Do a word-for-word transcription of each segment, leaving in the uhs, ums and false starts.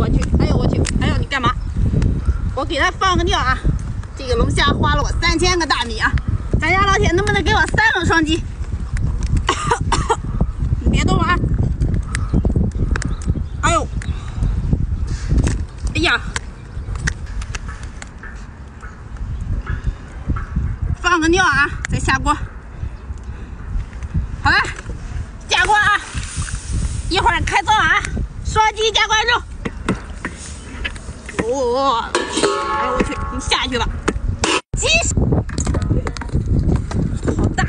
我去，哎呦我去，哎呦你干嘛？我给它放个尿啊！这个龙虾花了我三千个大米啊！咱家老铁能不能给我三个双击？你别动啊！哎呦，哎呀，放个尿啊，再下锅。好了，下锅啊！一会儿开灶啊！双击加关注。哦，哎呦我去，你下去吧。鸡，好大。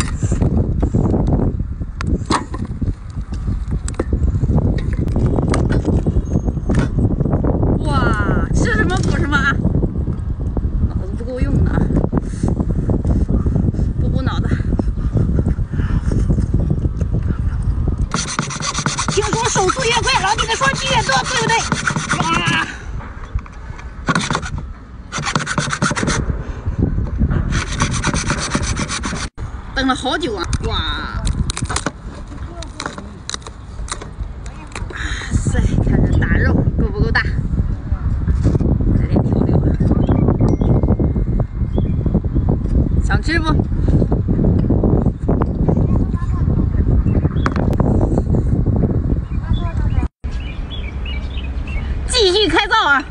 哇，吃什么补什么啊！脑子不够用呢，补补脑子。听说手速越快，老弟的双击越多，对不对？哇！等了好久啊！哇！哇塞，看这大肉够不够大？来点调料，想吃不？继续开灶啊！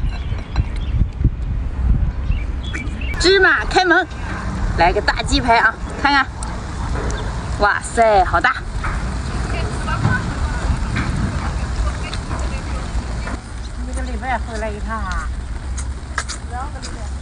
芝麻开门，来个大鸡排啊！看看，哇塞，好大！ 这个礼拜回来一趟啊。